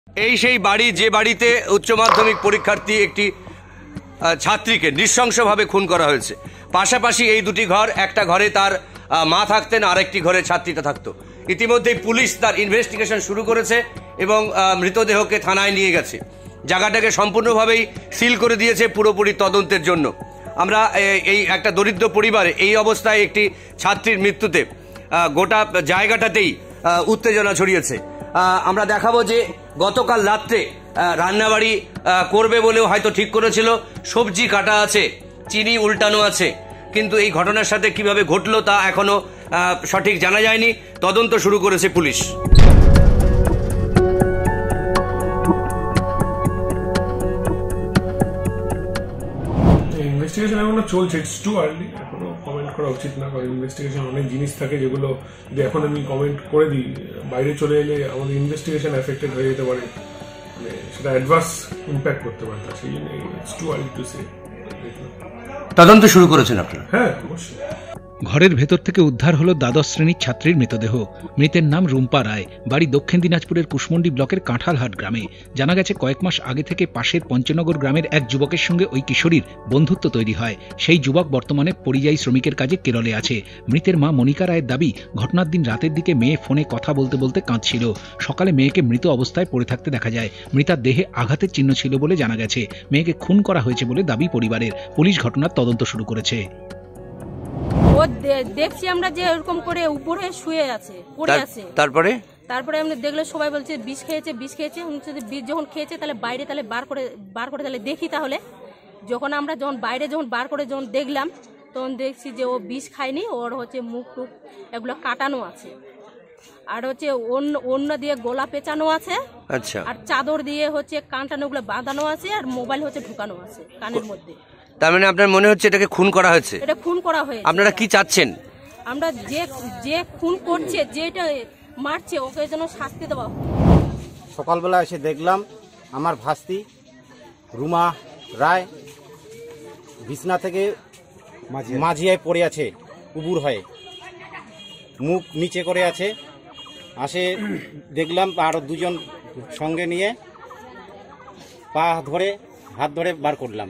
এই সেই বাড়ি যে বাড়িতে উচ্চ মাধ্যমিক পরীক্ষার্থী একটি ছাত্রীকে নৃশংসভাবে খুন করা হয়েছে। পাশাপাশি এই দুটি ঘর, একটা ঘরে তার মা থাকতেন, আরেকটি ঘরে ছাত্রীটা থাকতো। ইতিমধ্যেই পুলিশ তার ইনভেস্টিগেশন শুরু করেছে এবং মৃতদেহকে থানায় নিয়ে গেছে। জায়গাটাকে সম্পূর্ণভাবেই সিল করে দিয়েছে পুরোপুরি তদন্তের জন্য। আমরা এই একটা দরিদ্র পরিবারে এই অবস্থায় একটি ছাত্রীর মৃত্যুতে গোটা জায়গাটাতেই উত্তেজনা ছড়িয়েছে। আমরা দেখাবো যে গতকাল রাত্রে রান্নাবাড়ি করবে বলেও হয়তো ঠিক করেছিল, সবজি কাটা আছে, চিনি উল্টানো আছে, কিন্তু এই ঘটনার সাথে কিভাবে ঘটলো তা এখনো সঠিক জানা যায়নি। তদন্ত শুরু করেছে পুলিশ। ইনভেস্টিগেশন এখনো চলছে, ইটস টু আর্লি, এখনো কমেন্ট করা উচিত না, কারণ ইনভেস্টিগেশন অনেক জিনিস থাকে যেগুলো যদি এখন আমি কমেন্ট করে দিই বাইরে চলে এলে আমাদের ইনভেস্টিগেশন এফেক্টেড হয়ে যেতে পারে, মানে সেটা অ্যাডভার্স ইম্প্যাক্ট করতে পারে। সেই জন্য it's too early to say. তদন্ত শুরু করেছেন আপনারা? হ্যাঁ, অবশ্যই। ঘরের ভেতর থেকে উদ্ধার হলো দ্বাদশ শ্রেণীর ছাত্রীর মৃতদেহ। মৃতের নাম রুম্পা রায়, বাড়ি দক্ষিণ দিনাজপুরের কুশমন্ডি ব্লকের কাঁঠালহাট গ্রামে। জানা গেছে কয়েক মাস আগে থেকে পাশের পঞ্চনগর গ্রামের এক যুবকের সঙ্গে ওই কিশোরীর বন্ধুত্ব তৈরি হয়। সেই যুবক বর্তমানে পরিযায়ী শ্রমিকের কাজে কেরলে আছে। মৃতের মা মনিকা রায়ের দাবি, ঘটনার দিন রাতের দিকে মেয়ে ফোনে কথা বলতে বলতে কাঁদছিল। সকালে মেয়েকে মৃত অবস্থায় পড়ে থাকতে দেখা যায়। মৃতার দেহে আঘাতের চিহ্ন ছিল বলে জানা গেছে। মেয়েকে খুন করা হয়েছে বলে দাবি পরিবারের। পুলিশ ঘটনার তদন্ত শুরু করেছে। ও দেখছি আমরা যে এরকম করে উপরে শুয়ে আছে, পড়ে আছে। তারপরে আমরা দেখলে সবাই বলছে বিষ খেয়েছে। বিষ যখন খেয়েছে তাহলে বাইরে তাহলে বার করে তাহলে দেখি। তাহলে আমরা বাইরে বার করে দেখলাম, তখন দেখছি যে ও বিষ খায়নি, ওর হচ্ছে মুখ টুক এগুলো কাটানো আছে, আর হচ্ছে অন্য দিয়ে গলা পেঁচানো আছে। আচ্ছা। আর চাদর দিয়ে হচ্ছে কান টানো ওগুলো বাঁধানো আছে, আর মোবাইল হচ্ছে ঢুকানো আছে কানের মধ্যে। তার মানে আপনার মনে হচ্ছে এটাকে খুন করা হয়েছে? এটা খুন করা হয়েছে। আপনারা কি চাচ্ছেন? আমরা যে খুন করছে, যেটা মারছে, ওকে যেন শাস্তি দেওয়া। সকালবেলা এসে দেখলাম আমার ভাস্তি রুমা রায় বিছনা থেকে মাঝিয়ায় পড়ে আছে, উবুর হয়ে মুখ নিচে করে আছে। দেখলাম আরো দুজন সঙ্গে নিয়ে হাত ধরে বার করলাম।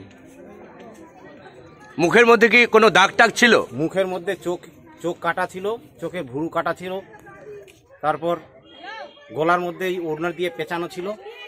মুখের মধ্যে কি কোনো দাগ টাগ ছিল? মুখের মধ্যে চোখ কাটা ছিল, চোখে ভুরু কাটা ছিল, তারপর গলার মধ্যে ওড়না দিয়ে পেঁচানো ছিল,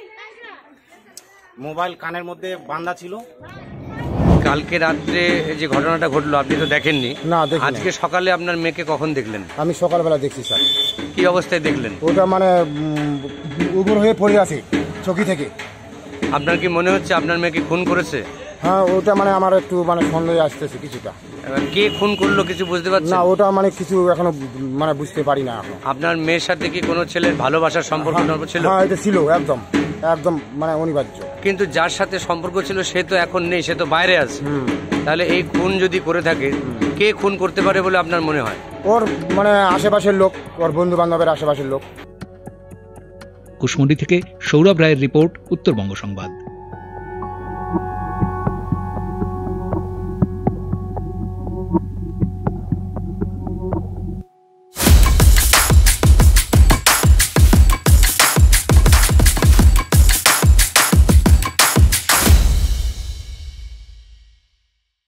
মোবাইল কানের মধ্যে বাঁধা ছিল। কালকে রাত্রে যে ঘটনাটা ঘটলো আপনি তো দেখেননি? না, আজকে সকালে আপনার মেয়েকে কখন দেখলেন? আমি সকালবেলা দেখছি স্যার। কি অবস্থায় দেখলেন? ওটা মানে উবুর হয়ে পড়ে আছে চৌকি থেকে। আপনার কি মনে হচ্ছে আপনার মেয়েকে খুন করেছে? হ্যাঁ, ওটা মানে আমার একটু মানে সন্দেহ আসতেছে কিছুটা। কে খুন করলো কিছু বুঝতে পারছেন? না, ওটা মানে কিছু এখনো মানে বুঝতে পারি না এখন। আপনার মেয়ের সাথে কি কোনো ছেলের ভালোবাসার সম্পর্ক ছিল? হ্যাঁ, এটা ছিল, একদম মানে অনিবার্য। কিন্তু যার সাথে সম্পর্ক ছিল সে তো এখন নেই, সে তো বাইরে আছে। তাহলে এই খুন যদি করে থাকে, কে খুন করতে পারে বলে আপনার মনে হয়? ওর মানে আশেপাশের লোক, ওর বন্ধু বান্ধবের আশেপাশের লোক। কুশমন্ডি থেকে সৌরভ রায়ের রিপোর্ট, উত্তরবঙ্গ সংবাদ।